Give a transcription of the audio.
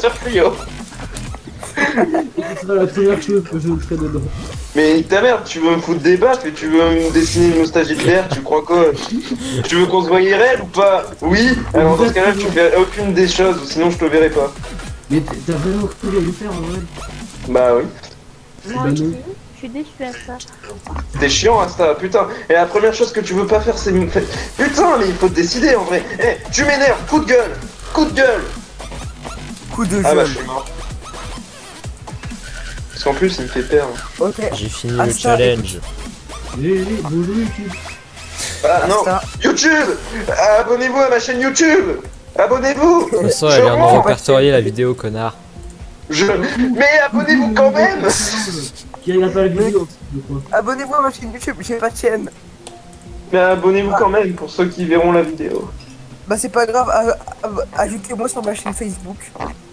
sur Clio. Ce sera la première chose que je ferai dedans. Mais ta mère, tu veux me foutre des baffes et tu veux me dessiner une moustache Hitler, tu crois quoi? Tu veux qu'on se voie IRL ou pas? Oui? Alors dans ce cas-là, tu verrais aucune des choses, sinon je te verrai pas. Mais t'as vraiment cru le faire en vrai? Bah oui. Moi aussi, je suis déçu à ça. T'es chiant Asta, putain. Et la première chose que tu veux pas faire, c'est me faire... Putain, mais il faut te décider en vrai. Eh, tu m'énerves, coup de gueule. Coup de gueule. Coup de Ah bah gueule. je suis mort. Parce qu'en plus, il me fait peur. Ok. J'ai fini Ah, le ça, challenge. Bonjour YouTube. Ah non, Asta. YouTube. Abonnez-vous à ma chaîne YouTube. Abonnez-vous. De toute façon, elle vient de répertorier la vidéo, connard. Mais abonnez-vous quand même. Qui regarde pas la vidéo, je crois. Abonnez-vous à ma chaîne YouTube, j'ai pas de chaîne. Mais abonnez-vous quand même pour ceux qui verront la vidéo. Bah c'est pas grave, ajoutez-moi sur ma chaîne Facebook.